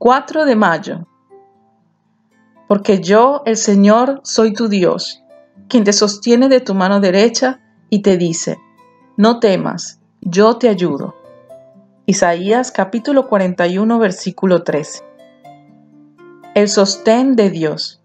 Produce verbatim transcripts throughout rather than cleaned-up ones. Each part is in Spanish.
cuatro de mayo. Porque yo, el Señor, soy tu Dios, quien te sostiene de tu mano derecha y te dice: no temas, yo te ayudo. Isaías capítulo cuarenta y uno, versículo trece. El sostén de Dios.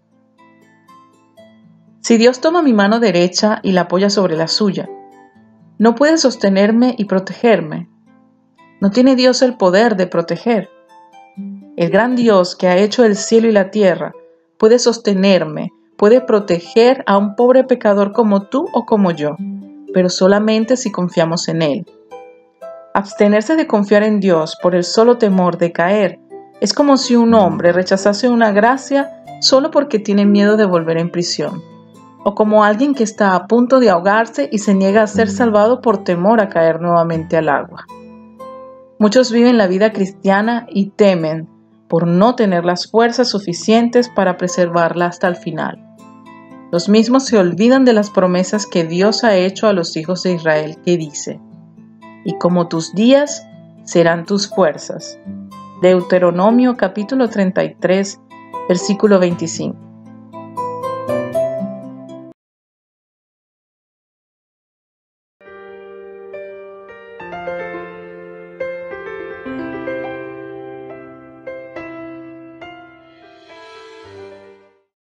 Si Dios toma mi mano derecha y la apoya sobre la suya, ¿no puede sostenerme y protegerme? ¿No tiene Dios el poder de proteger? El gran Dios que ha hecho el cielo y la tierra puede sostenerme, puede proteger a un pobre pecador como tú o como yo, pero solamente si confiamos en Él. Abstenerse de confiar en Dios por el solo temor de caer es como si un hombre rechazase una gracia solo porque tiene miedo de volver en prisión, o como alguien que está a punto de ahogarse y se niega a ser salvado por temor a caer nuevamente al agua. Muchos viven la vida cristiana y temen por no tener las fuerzas suficientes para preservarla hasta el final. Los mismos se olvidan de las promesas que Dios ha hecho a los hijos de Israel, que dice: y como tus días serán tus fuerzas. Deuteronomio capítulo treinta y tres, versículo veinticinco.